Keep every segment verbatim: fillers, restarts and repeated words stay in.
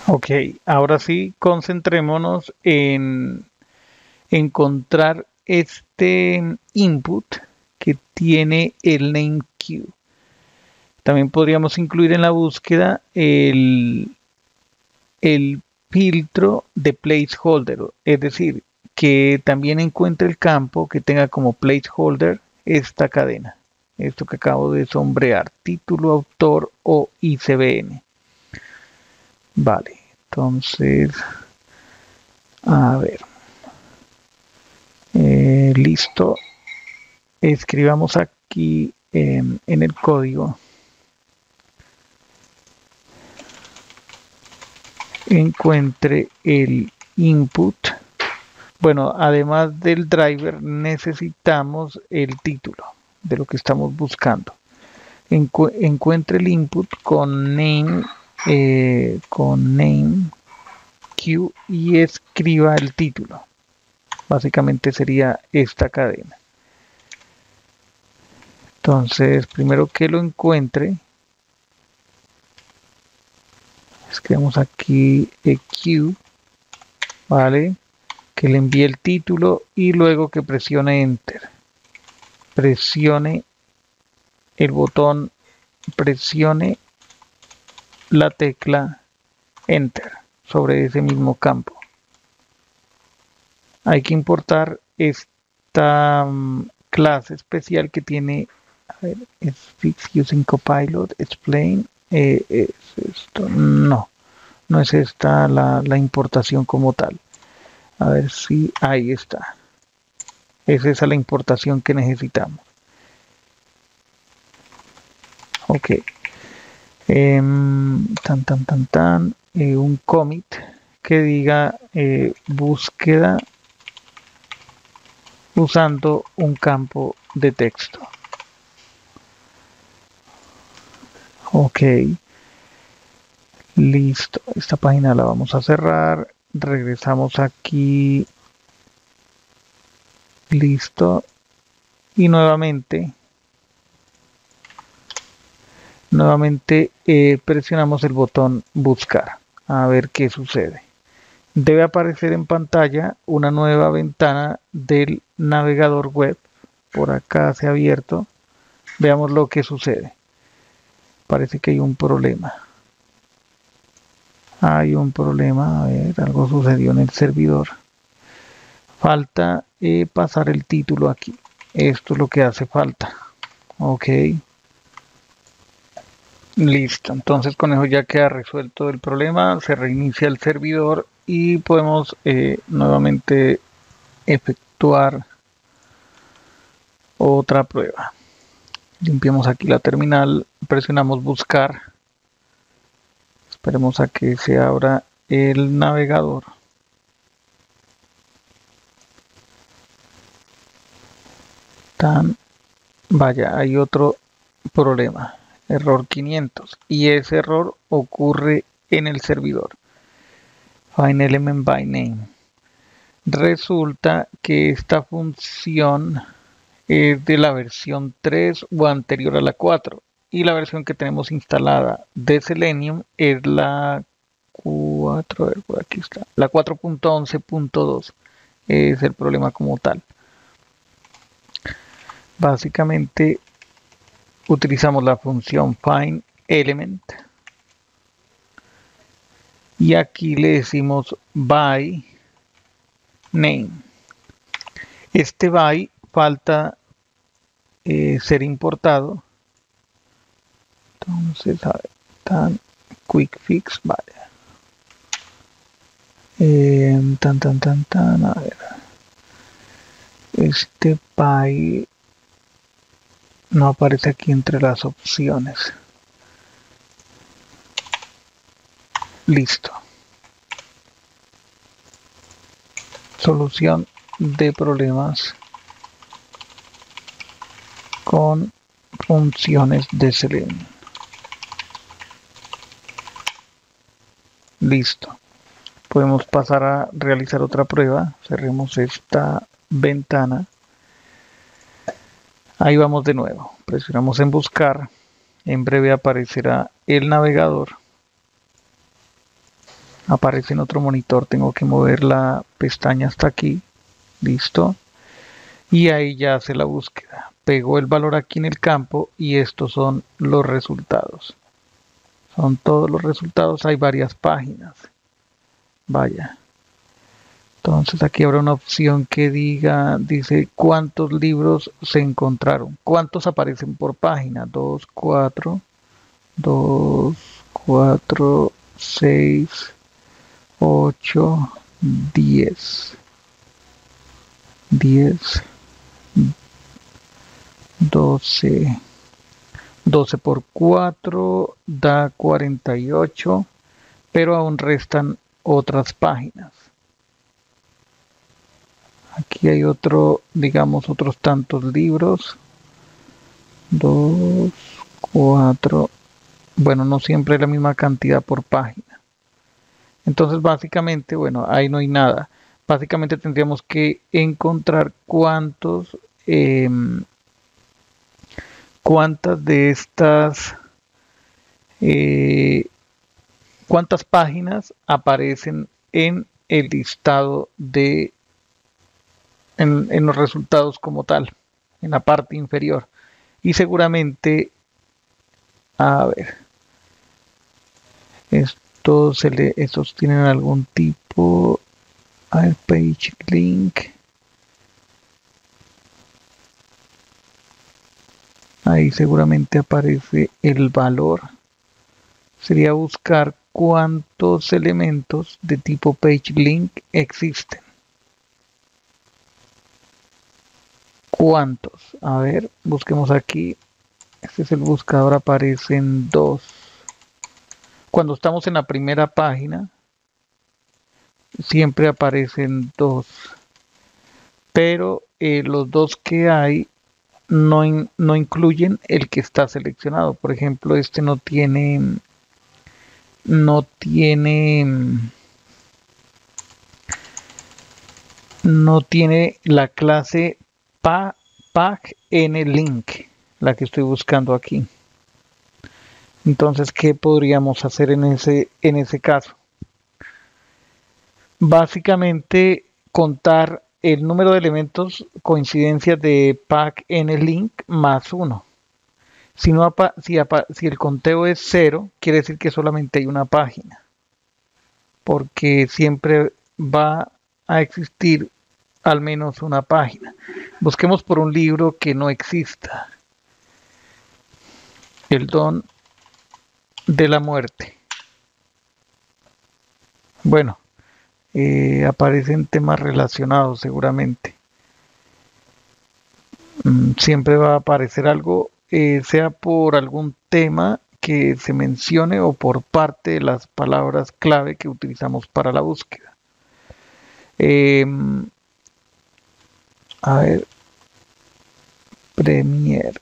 Ok, ahora sí, concentrémonos en encontrar este input que tiene el name queue. También podríamos incluir en la búsqueda el, el filtro de placeholder, es decir, que también encuentre el campo que tenga como placeholder esta cadena. Esto que acabo de sombrear, título, autor o I C B N. Vale, entonces, a ver, eh, listo. Escribamos aquí eh, en el código, encuentre el input. Bueno, además del driver necesitamos el título de lo que estamos buscando. Encu encuentre el input con name, eh, con name queue y escriba el título. Básicamente sería esta cadena. Entonces, primero que lo encuentre, escribimos aquí queue, ¿vale? Que le envíe el título y luego que presione enter. Presione el botón, presione la tecla enter sobre ese mismo campo. Hay que importar esta um, clase especial que tiene, a ver, es fix using copilot, explain, eh, es esto, no, no es esta la, la importación como tal. A ver si ahí está. Es esa la importación que necesitamos. Ok. Eh, tan, tan, tan, tan. Eh, un commit que diga eh, búsqueda usando un campo de texto. Ok. Listo. Esta página la vamos a cerrar. Regresamos aquí. Listo. Y nuevamente. Nuevamente eh, presionamos el botón buscar. A ver qué sucede. Debe aparecer en pantalla una nueva ventana del navegador web. Por acá se ha abierto. Veamos lo que sucede. Parece que hay un problema. Hay un problema. A ver, algo sucedió en el servidor. Falta eh, pasar el título aquí. Esto es lo que hace falta. Ok. Listo. Entonces con eso ya queda resuelto el problema. Se reinicia el servidor y podemos eh, nuevamente efectuar otra prueba. Limpiamos aquí la terminal, presionamos buscar, esperemos a que se abra el navegador. Tan, vaya, hay otro problema, error quinientos, y ese error ocurre en el servidor. Find element by name. Resulta que esta función es de la versión tres o anterior a la cuatro. Y la versión que tenemos instalada de Selenium es la cuatro, a ver, por aquí está, la cuatro punto once punto dos. Es el problema como tal. Básicamente utilizamos la función find element y aquí le decimos by name. Este by falta eh, ser importado. Entonces, a ver, tan quick fix, vale. Eh, tan, tan, tan, tan, a ver. Este by no aparece aquí entre las opciones. Listo. Solución de problemas con funciones de Selenium. Listo. Podemos pasar a realizar otra prueba. Cerremos esta ventana. Ahí vamos de nuevo. Presionamos en buscar. En breve aparecerá el navegador. aparece en otro monitor. Tengo que mover la pestaña hasta aquí. Listo. Y ahí ya hace la búsqueda. Pegó el valor aquí en el campo y estos son los resultados. Son todos los resultados. Hay varias páginas. Vaya. Entonces aquí habrá una opción que diga, dice cuántos libros se encontraron. ¿Cuántos aparecen por página? dos, cuatro, dos, cuatro, seis, ocho, diez. diez, doce. doce por cuatro da cuarenta y ocho, pero aún restan otras páginas. Aquí hay otro, digamos, otros tantos libros. dos, cuatro. Bueno, no siempre es la misma cantidad por página. Entonces, básicamente, bueno, ahí no hay nada. Básicamente tendríamos que encontrar cuántos, eh, cuántas de estas, eh, cuántas páginas aparecen en el listado de En, en, los resultados como tal, en la parte inferior. Y seguramente, a ver, estos, se le, estos tienen algún tipo, a ver, page link. Ahí seguramente aparece el valor. Sería buscar cuántos elementos de tipo page link existen. ¿Cuántos? A ver, busquemos aquí. Este es el buscador, aparecen dos. Cuando estamos en la primera página, siempre aparecen dos. Pero eh, los dos que hay no, in, no incluyen el que está seleccionado. Por ejemplo, este no tiene... No tiene... No tiene la clase PagNLink, la que estoy buscando aquí. Entonces, ¿qué podríamos hacer en ese, en ese caso? Básicamente, contar el número de elementos coincidencias de PagNLink más uno. Si, no, si, si el conteo es cero, quiere decir que solamente hay una página. Porque siempre va a existir al menos una página. Busquemos por un libro que no exista. El don de la muerte. Bueno, eh, aparecen temas relacionados seguramente. Mm, siempre va a aparecer algo, eh, sea por algún tema que se mencione o por parte de las palabras clave que utilizamos para la búsqueda. Eh, A ver, Premiere,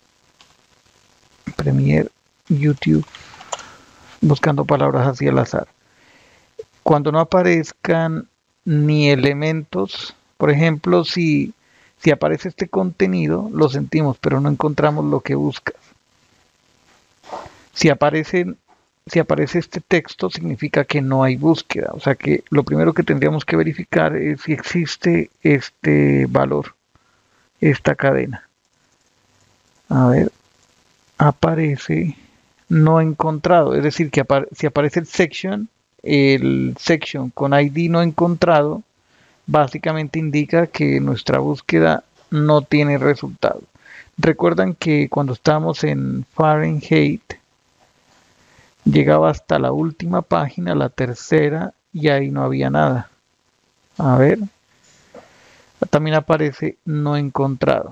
Premiere, YouTube, buscando palabras así al azar. Cuando no aparezcan ni elementos, por ejemplo, si, si aparece este contenido, lo sentimos, pero no encontramos lo que buscas. Si aparecen, si aparece este texto, significa que no hay búsqueda. O sea que lo primero que tendríamos que verificar es si existe este valor, esta cadena. A ver, aparece no encontrado, es decir, que apare si aparece el section, el section con I D no encontrado, básicamente indica que nuestra búsqueda no tiene resultado. Recuerdan que cuando estábamos en Fahrenheit, llegaba hasta la última página, la tercera, y ahí no había nada. A ver, también aparece no encontrado.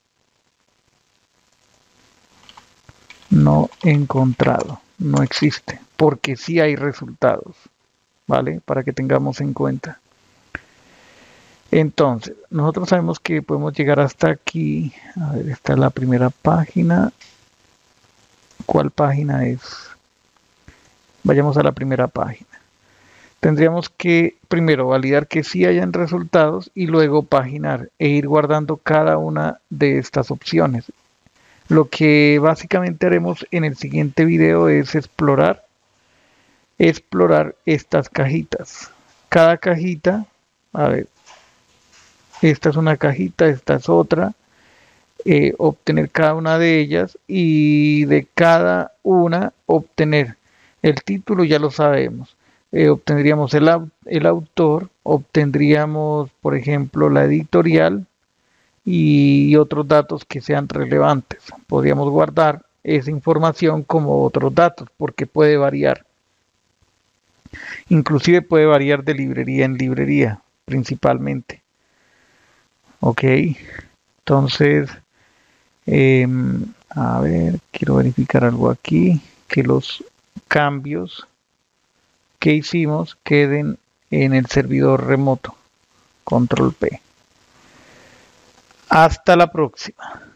No encontrado, no existe, porque sí hay resultados, ¿vale? Para que tengamos en cuenta. Entonces, nosotros sabemos que podemos llegar hasta aquí. A ver, esta es la primera página. ¿Cuál página es? Vayamos a la primera página. Tendríamos que primero validar que sí hayan resultados y luego paginar e ir guardando cada una de estas opciones. Lo que básicamente haremos en el siguiente video es explorar explorar estas cajitas. Cada cajita, a ver, esta es una cajita, esta es otra, eh, obtener cada una de ellas y de cada una obtener el título, ya lo sabemos. Eh, obtendríamos el, el autor, obtendríamos, por ejemplo, la editorial y otros datos que sean relevantes. Podríamos guardar esa información como otros datos porque puede variar. Inclusive puede variar de librería en librería, principalmente. Ok, entonces, eh, a ver, quiero verificar algo aquí, que los cambios que hicimos queden en el servidor remoto. Control P. Hasta la próxima.